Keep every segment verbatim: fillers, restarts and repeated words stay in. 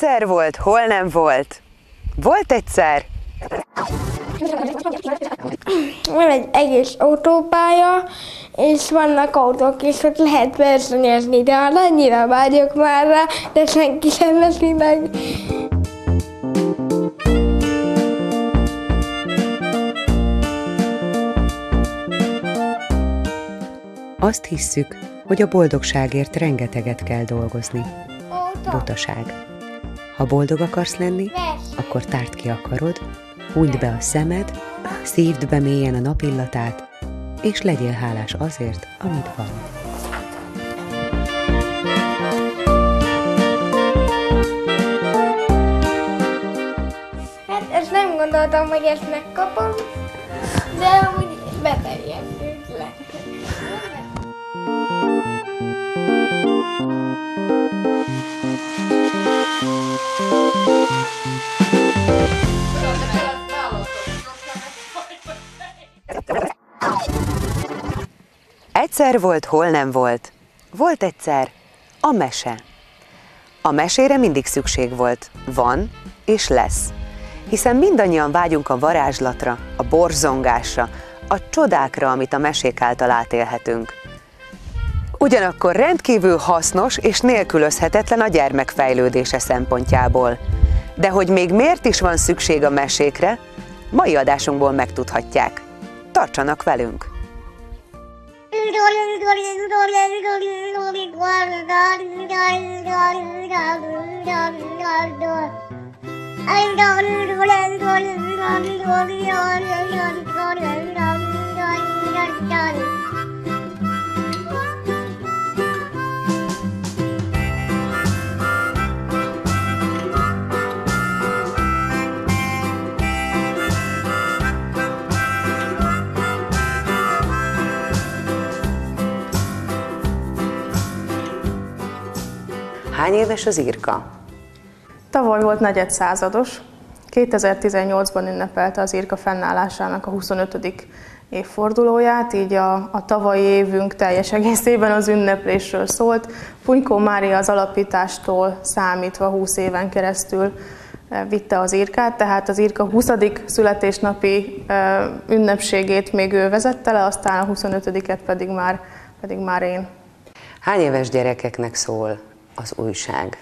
Egyszer volt, hol nem volt. Volt egyszer. Van egy egész autópálya, és vannak autók is, hogy lehet versenyezni, de annyira vágyok már rá, de senki sem veszi meg. Azt hisszük, hogy a boldogságért rengeteget kell dolgozni. Butaság. Ha boldog akarsz lenni, akkor tárd ki a karod, hunyd be a szemed, szívd be mélyen a napillatát, és legyél hálás azért, amit van. Hát ezt nem gondoltam, hogy ezt megkapom, de amúgy beterjedtünk. Egyszer volt, hol nem volt. Volt egyszer a mese. A mesére mindig szükség volt, van és lesz. Hiszen mindannyian vágyunk a varázslatra, a borzongásra, a csodákra, amit a mesék által átélhetünk. Ugyanakkor rendkívül hasznos és nélkülözhetetlen a gyermek fejlődése szempontjából. De hogy még miért is van szükség a mesékre, mai adásunkból megtudhatják. Tartsanak velünk! Hány éves az Irka? Tavaly volt negyedszázados. kétezer-tizennyolcban ünnepelte az Irka fennállásának a huszonötödik évfordulóját, így a, a tavalyi évünk teljes egészében az ünneplésről szólt. Punykó Mária az alapítástól számítva húsz éven keresztül vitte az Irkát, tehát az Irka huszadik születésnapi ünnepségét még ő vezette le, aztán a huszonötödiket pedig már, pedig már én. Hány éves gyerekeknek szól az újság?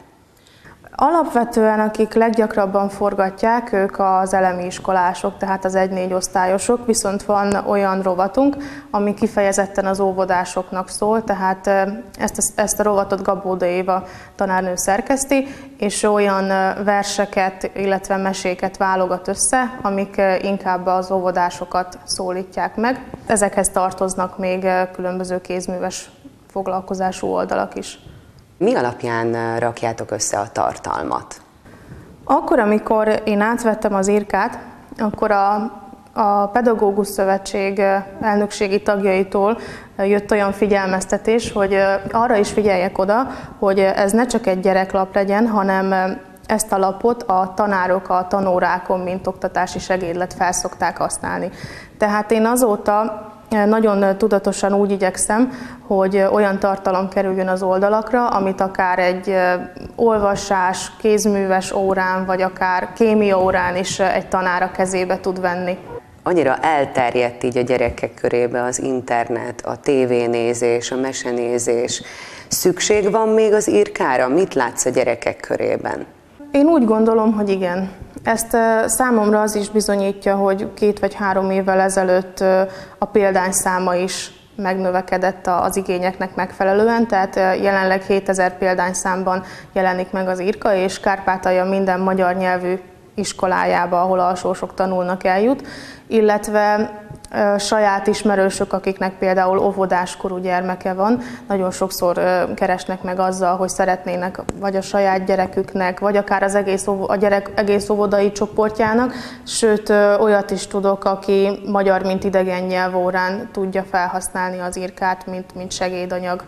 Alapvetően akik leggyakrabban forgatják, ők az elemi iskolások, tehát az egy-négy osztályosok, viszont van olyan rovatunk, ami kifejezetten az óvodásoknak szól, tehát ezt a, ezt a rovatot Gabóda Éva tanárnő szerkeszti, és olyan verseket, illetve meséket válogat össze, amik inkább az óvodásokat szólítják meg. Ezekhez tartoznak még különböző kézműves foglalkozású oldalak is. Mi alapján rakjátok össze a tartalmat? Akkor, amikor én átvettem az Irkát, akkor a, a Pedagógus Szövetség elnökségi tagjaitól jött olyan figyelmeztetés, hogy arra is figyeljek oda, hogy ez ne csak egy gyereklap legyen, hanem ezt a lapot a tanárok a tanórákon, mint oktatási segédlet felszokták használni. Tehát én azóta nagyon tudatosan úgy igyekszem, hogy olyan tartalom kerüljön az oldalakra, amit akár egy olvasás, kézműves órán, vagy akár kémia órán is egy tanár a kezébe tud venni. Annyira elterjedt így a gyerekek körébe az internet, a tévénézés, a mesenézés. Szükség van még az Irkára? Mit látsz a gyerekek körében? Én úgy gondolom, hogy igen. Ezt számomra az is bizonyítja, hogy két vagy három évvel ezelőtt a példányszáma is megnövekedett az igényeknek megfelelően, tehát jelenleg hétezer példányszámban jelenik meg az Irka, és Kárpátalja minden magyar nyelvű iskolájába, ahol alsósok tanulnak, eljut, illetve saját ismerősök, akiknek például óvodáskorú gyermeke van, nagyon sokszor keresnek meg azzal, hogy szeretnének vagy a saját gyereküknek, vagy akár az egész, a gyerek egész óvodai csoportjának, sőt olyat is tudok, aki magyar, mint idegen nyelvórán tudja felhasználni az Irkát, mint, mint segédanyag.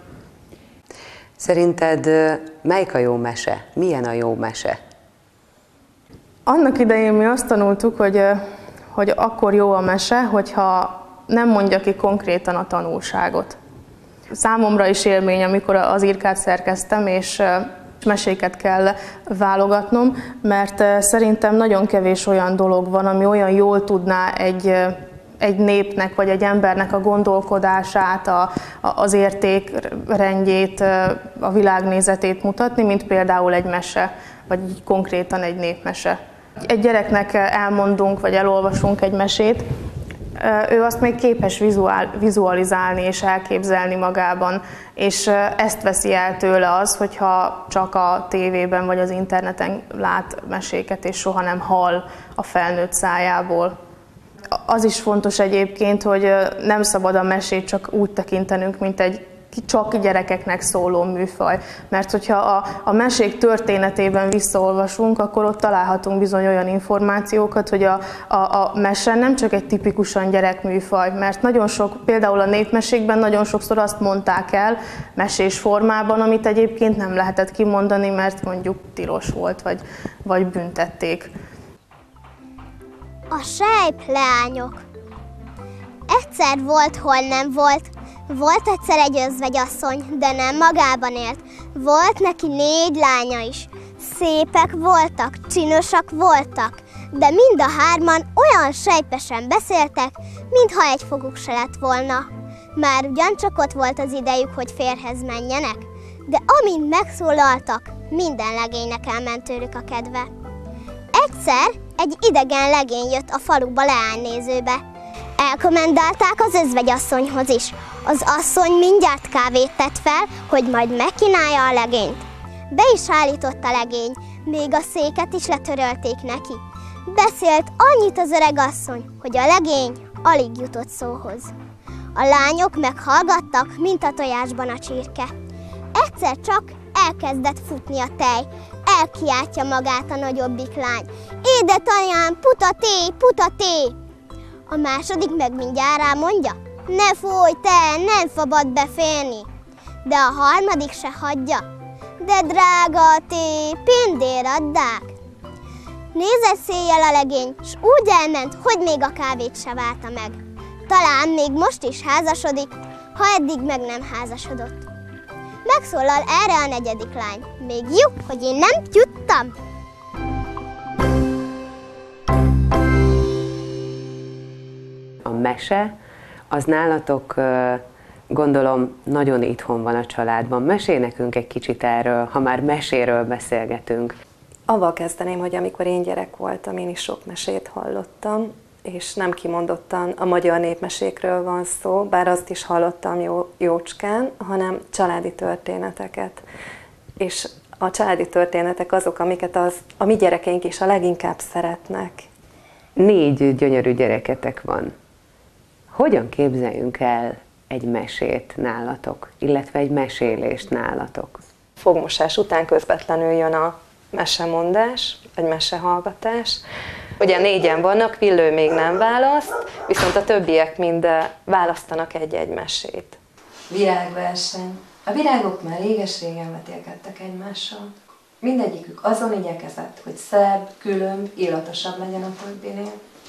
Szerinted melyik a jó mese? Milyen a jó mese? Annak idején mi azt tanultuk, hogy hogy akkor jó a mese, hogyha nem mondja ki konkrétan a tanulságot. Számomra is élmény, amikor az Irkát szerkeztem, és Meséket kell válogatnom, mert szerintem nagyon kevés olyan dolog van, ami olyan jól tudná egy, egy népnek vagy egy embernek a gondolkodását, a, az értékrendjét, a világnézetét mutatni, mint például egy mese, vagy konkrétan egy népmese. Egy gyereknek elmondunk, vagy elolvasunk egy mesét, ő azt még képes vizuál, vizualizálni és elképzelni magában, és ezt veszi el tőle az, hogyha csak a tévében vagy az interneten lát meséket, és soha nem hall a felnőtt szájából. Az is fontos egyébként, hogy nem szabad a mesét csak úgy tekintenünk, mint egy csak gyerekeknek szóló műfaj. Mert hogyha a, a mesék történetében visszaolvasunk, akkor ott találhatunk bizony olyan információkat, hogy a, a, a mese nem csak egy tipikusan gyerekműfaj, mert nagyon sok, például a népmesékben nagyon sokszor azt mondták el mesés formában, amit egyébként nem lehetett kimondani, mert mondjuk tilos volt, vagy, vagy büntették. A sejpleányok. Egyszer volt, hol nem volt. Volt egyszer egy özvegyasszony, de nem magában élt. Volt neki négy lánya is. Szépek voltak, csinosak voltak, de mind a hárman olyan sejpesen beszéltek, mintha egy foguk se lett volna. Már ugyancsak ott volt az idejük, hogy férjhez menjenek, de amint megszólaltak, minden legénynek elment tőlük a kedve. Egyszer egy idegen legény jött a faluba leánynézőbe. Elkomendálták az özvegyasszonyhoz is. Az asszony mindjárt kávét tett fel, hogy majd megkínálja a legényt. Be is állított a legény, még a széket is letörölték neki. Beszélt annyit az öreg asszony, hogy a legény alig jutott szóhoz. A lányok meghallgattak, mint a tojásban a csirke. Egyszer csak elkezdett futni a tej. Elkiáltja magát a nagyobbik lány. Édesanyám, putaté, putaté! A második meg mindjárt rámondja, ne fújj te, nem szabad befélni. De a harmadik se hagyja, de drága té, pindér addák. Nézett széjjel a legény, s úgy elment, hogy még a kávét se várta meg. Talán még most is házasodik, ha eddig meg nem házasodott. Megszólal erre a negyedik lány, még jó, hogy én nem tudtam. A mese, az nálatok gondolom nagyon itthon van a családban. Mesélj nekünk egy kicsit erről, ha már meséről beszélgetünk. Avval kezdeném, hogy amikor én gyerek voltam, én is sok mesét hallottam, és nem kimondottan a magyar népmesékről van szó, bár azt is hallottam jó, jócskán, hanem családi történeteket. És a családi történetek azok, amiket az, a mi gyerekeink is a leginkább szeretnek. Négy gyönyörű gyereketek van. Hogyan képzeljünk el egy mesét nálatok, illetve egy mesélést nálatok? Fogmosás után közvetlenül jön a mesemondás, vagy mesehallgatás. Ugye négyen vannak, Villő még nem választ, viszont a többiek mind választanak egy-egy mesét. Virágverseny. A virágok már réges-régen vetélkedtek egymással. Mindegyikük azon igyekezett, hogy szebb, különb, illatosabb legyen a többinél.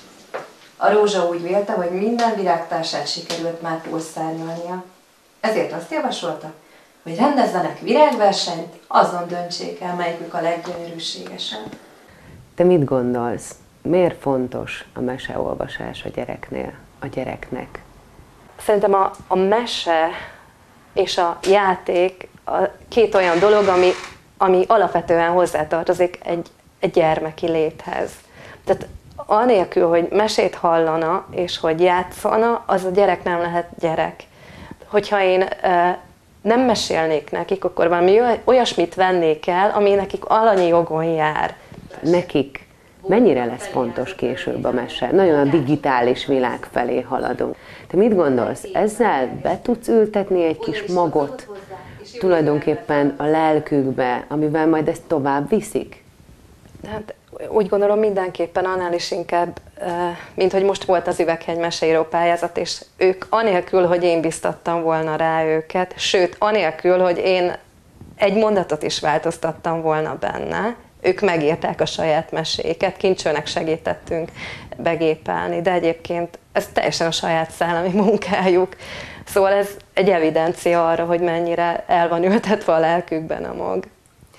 A rózsa úgy vélte, hogy minden virágtársát sikerült már túlszárnyalnia. Ezért azt javasolta, hogy rendezzenek virágversenyt, azon döntsék el, melyikük a leggyönyörűségesebb. Te mit gondolsz? Miért fontos a meseolvasás a gyereknél, a gyereknek? Szerintem a, a mese és a játék a két olyan dolog, ami, ami alapvetően hozzátartozik egy, egy gyermeki léthez. Tehát anélkül, hogy mesét hallana és hogy játszana, az a gyerek nem lehet gyerek. Hogyha én e, nem mesélnék nekik, akkor valami olyasmit vennék el, ami nekik alanyi jogon jár. Nekik mennyire lesz fontos később a mese? Nagyon a digitális világ felé haladunk. Te mit gondolsz? Ezzel be tudsz ültetni egy kis magot tulajdonképpen a lelkükbe, amivel majd ezt tovább viszik? Hát úgy gondolom mindenképpen annál is inkább, mint hogy most volt az Üveghegy meseíró pályázat, és ők anélkül, hogy én biztattam volna rá őket, sőt, anélkül, hogy én egy mondatot is változtattam volna benne, ők megírták a saját meséket, Kincsőnek segítettünk begépelni, de egyébként ez teljesen a saját szellemi munkájuk. Szóval ez egy evidencia arra, hogy mennyire el van ültetve a lelkükben a mag.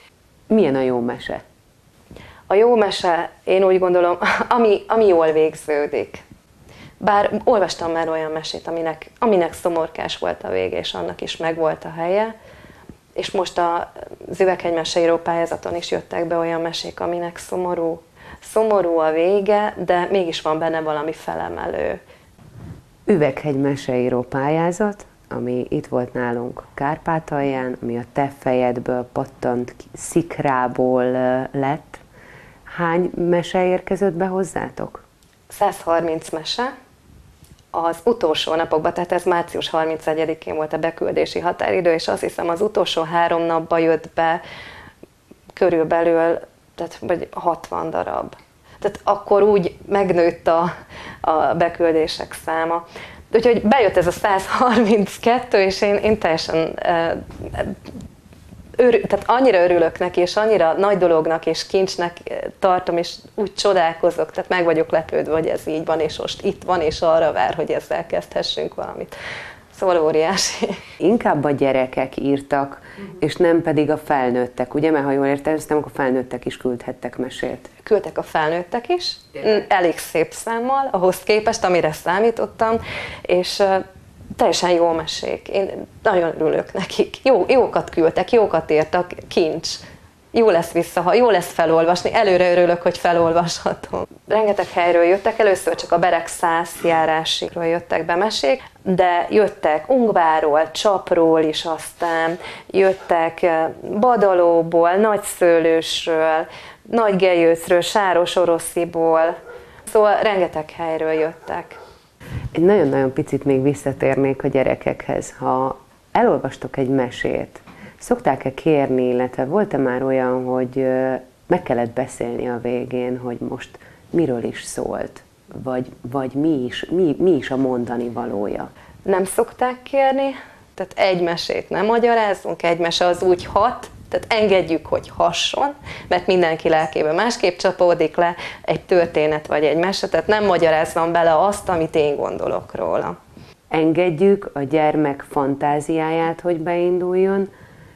Milyen a jó mese? A jó mese, én úgy gondolom, ami, ami jól végződik. Bár olvastam már olyan mesét, aminek, aminek szomorkás volt a vége, és annak is megvolt a helye. És most az Üveghegymeseíró pályázaton is jöttek be olyan mesék, aminek szomorú, szomorú a vége, de mégis van benne valami felemelő. Üveghegymeseíró pályázat, ami itt volt nálunk Kárpátalján, ami a te fejedből pattant szikrából lett. Hány mese érkezett be hozzátok? száz harminc mese. Az utolsó napokban, tehát ez március harmincegyedikén volt a beküldési határidő, és azt hiszem az utolsó három napban jött be körülbelül, tehát vagy hatvan darab. Tehát akkor úgy megnőtt a, a beküldések száma. Úgyhogy bejött ez a száz harminckettő, és én, én teljesen Örül, tehát annyira örülök neki, és annyira nagy dolognak és kincsnek tartom, és úgy csodálkozok, tehát meg vagyok lepődve, hogy ez így van, és most itt van, és arra vár, hogy ezzel kezdhessünk valamit. Szóval óriási. Inkább a gyerekek írtak, és nem pedig a felnőttek, ugye? Mert ha jól értelmeztem, akkor a felnőttek is küldhettek mesét. Küldtek a felnőttek is, elég szép számmal, ahhoz képest, amire számítottam, és teljesen jó mesék. Én nagyon örülök nekik. Jó, jókat küldtek, jókat írtak, kincs. Jó lesz vissza, jó lesz felolvasni. Előre örülök, hogy felolvashatom. Rengeteg helyről jöttek, először csak a Beregszász járásikról jöttek be mesék, de jöttek Ungváról, Csapról is, aztán jöttek Badalóból, Nagyszőlősről, Nagygelyőcről, Sáros-Orosziból. Szóval rengeteg helyről jöttek. Egy nagyon-nagyon picit még visszatérnék a gyerekekhez. Ha elolvastok egy mesét, szokták-e kérni, illetve volt-e már olyan, hogy meg kellett beszélni a végén, hogy most miről is szólt, vagy, vagy mi, is, mi, mi is a mondani valója? Nem szokták kérni, tehát egy mesét nem magyarázunk, egy mese az úgy hat, tehát engedjük, hogy hasson, mert mindenki lelkében másképp csapódik le egy történet vagy egy mese, tehát nem magyarázzam bele azt, amit én gondolok róla. Engedjük a gyermek fantáziáját, hogy beinduljon,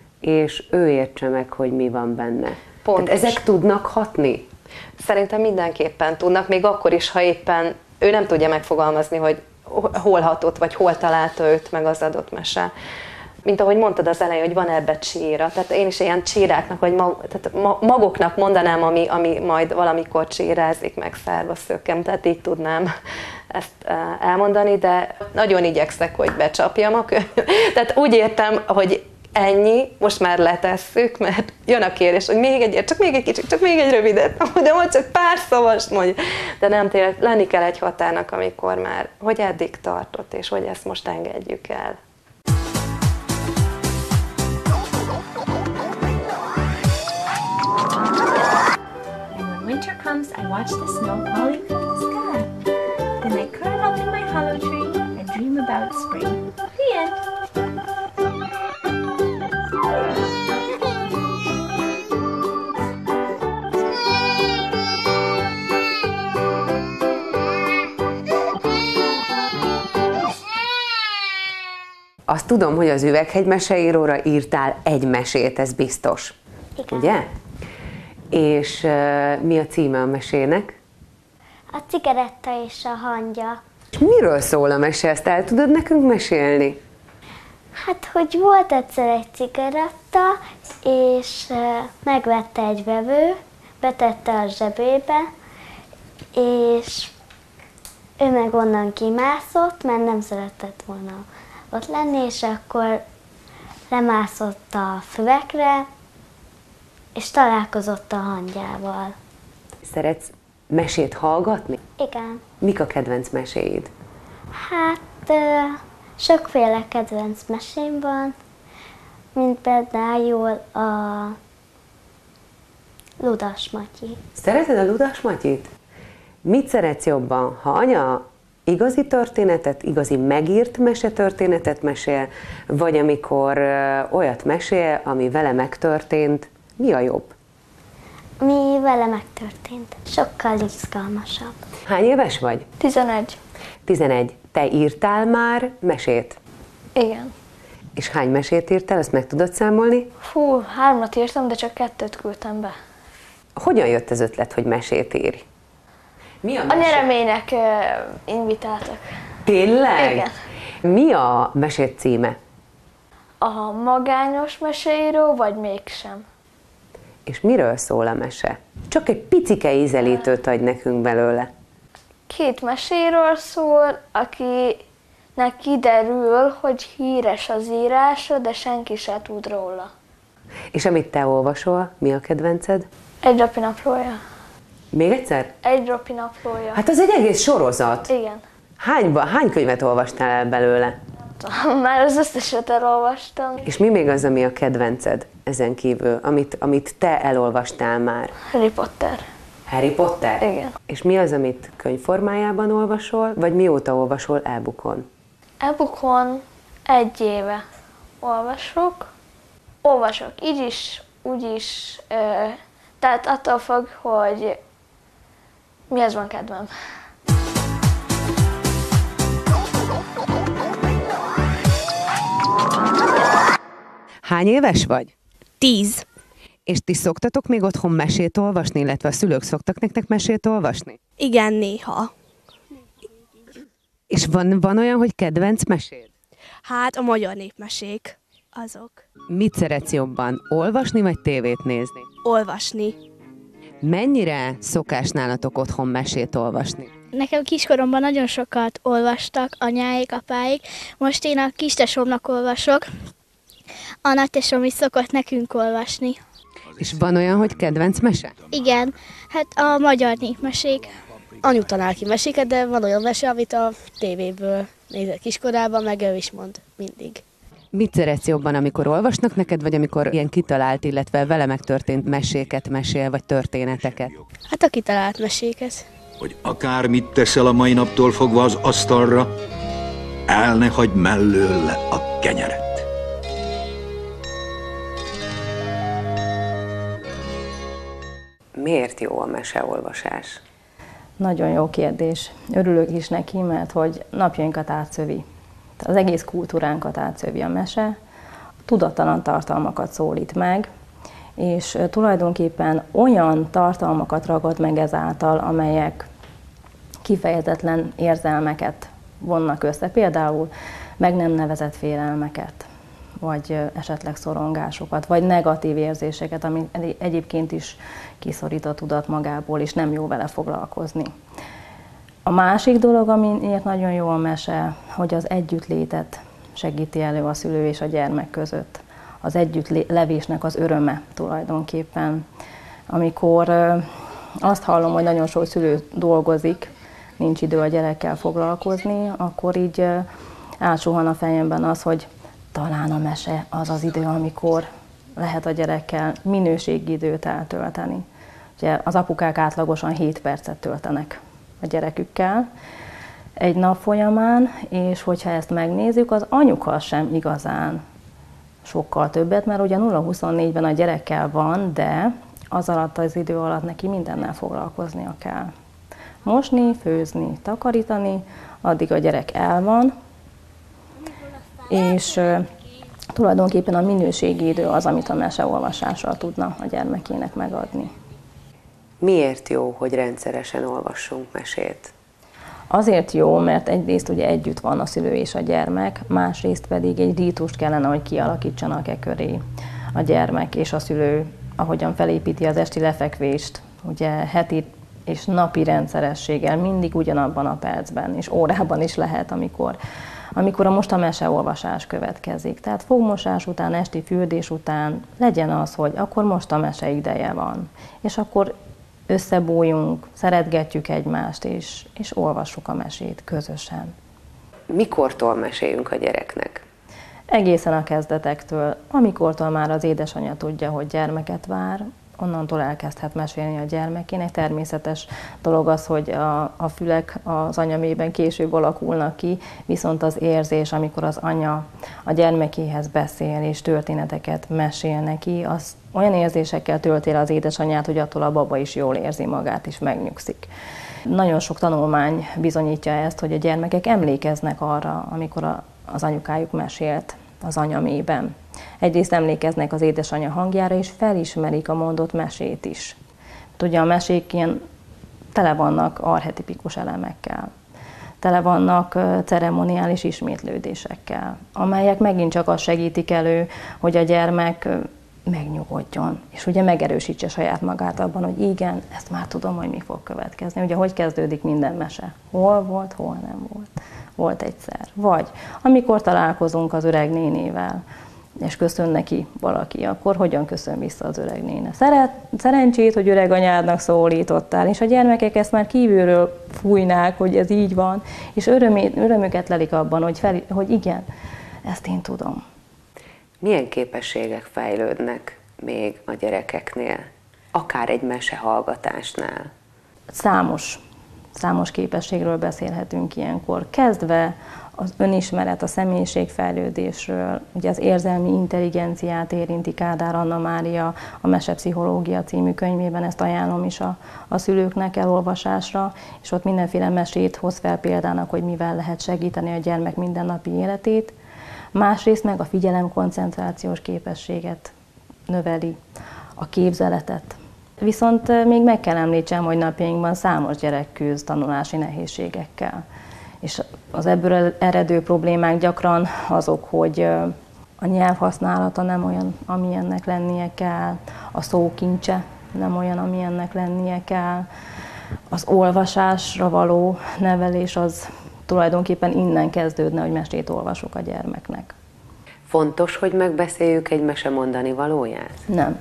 és ő értse meg, hogy mi van benne. Tehát ezek tudnak hatni? Szerintem mindenképpen tudnak, még akkor is, ha éppen ő nem tudja megfogalmazni, hogy hol hatott, vagy hol találta őt meg az adott mese. Mint ahogy mondtad az elején, hogy van ebbe csíra. Tehát én is ilyen csíráknak, vagy mag, tehát magoknak mondanám, ami, ami majd valamikor csírázik meg szárva szökkem. Tehát így tudnám ezt elmondani, de nagyon igyekszek, hogy becsapjam a könyvet. Tehát úgy értem, hogy ennyi, most már letesszük, mert jön a kérés, hogy még egyet, csak még egy kicsit, csak még egy rövidet, de majd csak pár szavast mondj. De nem tényleg, lenni kell egy határnak, amikor már, hogy eddig tartott, és hogy ezt most engedjük el. Winter comes, I watch the snow falling from the sky. Then I curl up in my hollow tree and dream about spring. The end. Azt tudom, hogy az Üveghegymeseíróra írtál egy mesét, ez biztos. Igen. Ugye? És uh, mi a címe a mesének? A cigaretta és a hangya. És miről szól a mese? Ezt el tudod nekünk mesélni? Hát, hogy volt egyszer egy cigaretta, és uh, megvette egy vevő, betette a zsebébe, és ő meg onnan kimászott, mert nem szeretett volna ott lenni, és akkor lemászott a füvekre, és találkozott a hangyával. Szeretsz mesét hallgatni? Igen. Mik a kedvenc meséid? Hát sokféle kedvenc mesém van, mint például a Ludas Matyi. Szereted a Ludas Matyit? Mit szeretsz jobban, ha anya igazi történetet, igazi megírt mesetörténetet mesél, vagy amikor olyat mesél, ami vele megtörtént? Mi a jobb? Mi vele megtörtént. Sokkal izgalmasabb. Hány éves vagy? tizenegy. tizenegy. Te írtál már mesét? Igen. És hány mesét írtál, ezt meg tudod számolni? Fú, hármat írtam, de csak kettőt küldtem be. Hogyan jött az ötlet, hogy mesét írj? Mi a A mese? nyeremények uh, invitáltak. Tényleg? Igen. Mi a mesét címe? A magányos meseíró, vagy mégsem? És miről szól a mese? Csak egy picike ízelítőt adj nekünk belőle. Két meséről szól, akinek kiderül, hogy híres az írása, de senki se tud róla. És amit te olvasol, mi a kedvenced? Egy Dropi naplója. Még egyszer? Egy Dropi naplója. Hát az egy egész sorozat. Igen. Hányba, hány könyvet olvastál el belőle? Már az összeset elolvastam. És mi még az, ami a kedvenced ezen kívül, amit, amit te elolvastál már? Harry Potter. Harry Potter? Igen. És mi az, amit könyvformájában olvasol, vagy mióta olvasol e-bookon? E-bookon egy éve olvasok. Olvasok így is, úgy is. Ö, tehát attól függ, hogy mihez van kedvem. Hány éves vagy? Tíz. És ti szoktatok még otthon mesét olvasni, illetve a szülők szoktak nektek mesét olvasni? Igen, néha. És van, van olyan, hogy kedvenc meséd? Hát a magyar népmesék, azok. Mit szeretsz jobban, olvasni vagy tévét nézni? Olvasni. Mennyire szokás nálatok otthon mesét olvasni? Nekem kiskoromban nagyon sokat olvastak anyáik, apáik. Most én a kistesómnak olvasok. A nagytesom is szokott nekünk olvasni. És van olyan, hogy kedvenc mese? Igen, hát a magyar népmesék. Anyu talál ki meséket, de van olyan mese, amit a tévéből nézett kiskorában, meg ő is mond mindig. Mit szeretsz jobban, amikor olvasnak neked, vagy amikor ilyen kitalált, illetve vele megtörtént meséket mesél, vagy történeteket? Hát a kitalált meséket. Hogy akármit teszel a mai naptól fogva az asztalra, el ne hagyd mellőle a kenyeret. Miért jó a meseolvasás? Nagyon jó kérdés. Örülök is neki, mert hogy napjainkat átszövi. Az egész kultúránkat átszövi a mese, tudattalan tartalmakat szólít meg, és tulajdonképpen olyan tartalmakat ragad meg ezáltal, amelyek kifejezetlen érzelmeket vonnak össze, például meg nem nevezett félelmeket, vagy esetleg szorongásokat, vagy negatív érzéseket, ami egyébként is kiszorít a tudat magából, és nem jó vele foglalkozni. A másik dolog, amiért nagyon jó a mese, hogy az együttlétet segíti elő a szülő és a gyermek között. Az együttlevésnek az öröme tulajdonképpen. Amikor azt hallom, hogy nagyon sok szülő dolgozik, nincs idő a gyerekkel foglalkozni, akkor így átsuhan a fejemben az, hogy talán a mese az az idő, amikor lehet a gyerekkel minőségi időt eltölteni. Ugye az apukák átlagosan hét percet töltenek a gyerekükkel egy nap folyamán, és hogyha ezt megnézzük, az anyukkal sem igazán sokkal többet, mert ugye nulla huszonnégyben a gyerekkel van, de az alatt az idő alatt neki mindennel foglalkoznia kell. Mosni, főzni, takarítani, addig a gyerek el van, és uh, tulajdonképpen a minőségi idő az, amit a meseolvasással tudna a gyermekének megadni. Miért jó, hogy rendszeresen olvassunk mesét? Azért jó, mert egyrészt ugye együtt van a szülő és a gyermek, másrészt pedig egy rítust kellene, hogy kialakítsanak e köré a gyermek és a szülő, ahogyan felépíti az esti lefekvést, ugye heti és napi rendszerességgel, mindig ugyanabban a percben és órában is lehet, amikor, amikor a most a meseolvasás következik. Tehát fogmosás után, esti fürdés után legyen az, hogy akkor most a mese ideje van, és akkor összebújjunk, szeretgetjük egymást, és, és olvassuk a mesét közösen. Mikortól meséljünk a gyereknek? Egészen a kezdetektől, amikortól már az édesanyja tudja, hogy gyermeket vár, onnantól elkezdhet mesélni a gyermekének. Természetes dolog az, hogy a, a fülek az anyamében később alakulnak ki, viszont az érzés, amikor az anya a gyermekéhez beszél és történeteket mesél neki, az olyan érzésekkel tölti el az édesanyját, hogy attól a baba is jól érzi magát és megnyugszik. Nagyon sok tanulmány bizonyítja ezt, hogy a gyermekek emlékeznek arra, amikor a, az anyukájuk mesélt. az anyamében. Egyrészt emlékeznek az édesanyja hangjára, és felismerik a mondott mesét is. Ugye a mesék ilyen tele vannak archetipikus elemekkel, tele vannak ceremoniális ismétlődésekkel, amelyek megint csak azt segítik elő, hogy a gyermek megnyugodjon, és ugye megerősítse saját magát abban, hogy igen, ezt már tudom, hogy mi fog következni. Ugye hogy kezdődik minden mese? Hol volt, hol nem volt. Volt egyszer. Vagy amikor találkozunk az öreg nénével, és köszön neki valaki, akkor hogyan köszön vissza az öreg néne? Szeret, szerencsét, hogy öreg anyádnak szólítottál, és a gyermekek ezt már kívülről fújnák, hogy ez így van, és örömét, örömüket lelik abban, hogy, fel, hogy igen, ezt én tudom. Milyen képességek fejlődnek még a gyerekeknél, akár egy mesehallgatásnál? Számos, számos képességről beszélhetünk ilyenkor, kezdve az önismeret, a személyiségfejlődésről, ugye az érzelmi intelligenciát érinti Kádár Anna Mária a Mesepszichológia című könyvében, ezt ajánlom is a, a szülőknek elolvasásra, és ott mindenféle mesét hoz fel példának, hogy mivel lehet segíteni a gyermek mindennapi életét. Másrészt meg a figyelem-koncentrációs képességet növeli, a képzeletet. Viszont még meg kell említsem, hogy napjainkban számos gyerek küzd tanulási nehézségekkel. És az ebből eredő problémák gyakran azok, hogy a nyelvhasználata nem olyan, amilyennek lennie kell, a szókincse nem olyan, amilyennek lennie kell, az olvasásra való nevelés az tulajdonképpen innen kezdődne, hogy mesét olvasok a gyermeknek. Fontos, hogy megbeszéljük egy mese mondani valóját? Nem.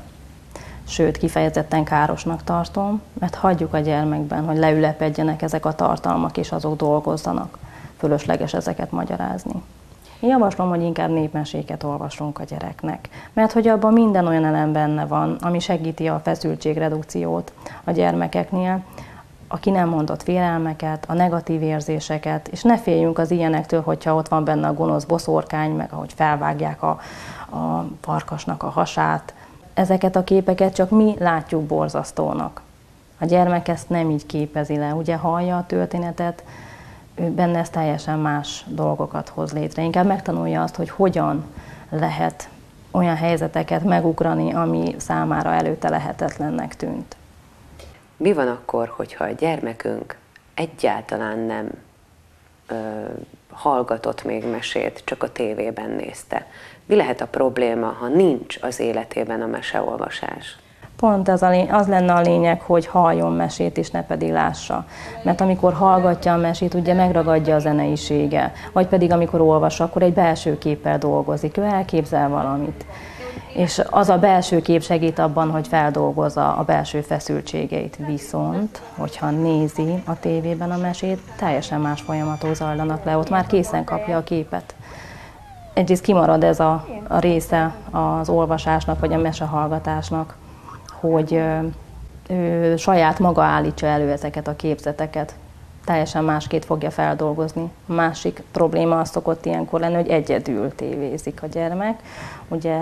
Sőt, kifejezetten károsnak tartom, mert hagyjuk a gyermekben, hogy leülepedjenek ezek a tartalmak, és azok dolgozzanak. Fölösleges ezeket magyarázni. Én javaslom, hogy inkább népmeséket olvassunk a gyereknek, mert hogy abban minden olyan elem benne van, ami segíti a feszültségredukciót a gyermekeknél, aki nem mondott félelmeket, a negatív érzéseket, és ne féljünk az ilyenektől, hogyha ott van benne a gonosz boszorkány, meg ahogy felvágják a, a farkasnak a hasát. Ezeket a képeket csak mi látjuk borzasztónak. A gyermek ezt nem így képezi le, ugye hallja a történetet, ő benne ez teljesen más dolgokat hoz létre. Inkább megtanulja azt, hogy hogyan lehet olyan helyzeteket megugrani, ami számára előtte lehetetlennek tűnt. Mi van akkor, hogyha a gyermekünk egyáltalán nem ö, hallgatott még mesét, csak a tévében nézte? Mi lehet a probléma, ha nincs az életében a meseolvasás? Pont az, a lény- az lenne a lényeg, hogy halljon mesét, és ne pedig lássa. Mert amikor hallgatja a mesét, ugye megragadja a zeneisége, vagy pedig amikor olvas, akkor egy belső képpel dolgozik, ő elképzel valamit. És az a belső kép segít abban, hogy feldolgozza a belső feszültségeit. Viszont, hogyha nézi a tévében a mesét, teljesen más folyamatok zajlanak le, ott már készen kapja a képet. Egyrészt kimarad ez a, a része az olvasásnak, vagy a mesehallgatásnak, hogy ő, ő saját maga állítsa elő ezeket a képzeteket. Teljesen másként fogja feldolgozni. A másik probléma az szokott ilyenkor lenni, hogy egyedül tévézik a gyermek. Ugye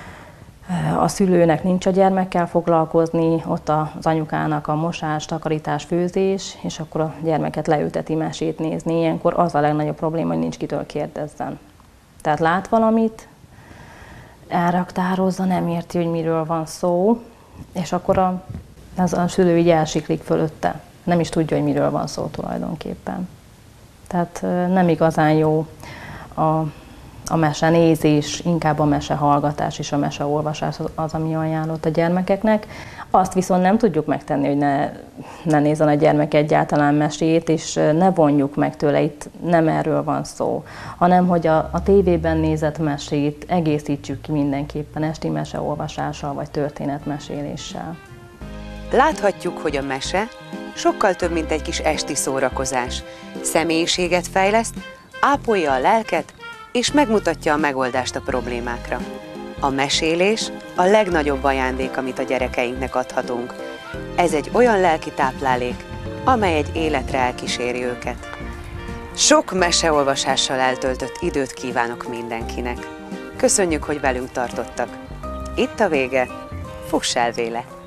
a szülőnek nincs a gyermekkel foglalkozni, ott az anyukának a mosás, takarítás, főzés, és akkor a gyermeket leülteti mesét nézni. Ilyenkor az a legnagyobb probléma, hogy nincs kitől kérdezzen. Tehát lát valamit, elraktározza, nem érti, hogy miről van szó, és akkor a, az a szülő így elsiklik fölötte. Nem is tudja, hogy miről van szó tulajdonképpen. Tehát nem igazán jó a, a mesenézés, inkább a mesehallgatás és a meseolvasás az, az, ami ajánlott a gyermekeknek. Azt viszont nem tudjuk megtenni, hogy ne, ne nézzen a gyermek egyáltalán mesét, és ne vonjuk meg tőle, itt nem erről van szó, hanem hogy a, a tévében nézett mesét egészítsük ki mindenképpen esti meseolvasással vagy történetmeséléssel. Láthatjuk, hogy a mese sokkal több, mint egy kis esti szórakozás. Személyiséget fejleszt, ápolja a lelket, és megmutatja a megoldást a problémákra. A mesélés a legnagyobb ajándék, amit a gyerekeinknek adhatunk. Ez egy olyan lelki táplálék, amely egy életre elkíséri őket. Sok meseolvasással eltöltött időt kívánok mindenkinek. Köszönjük, hogy velünk tartottak. Itt a vége, fuss el véle!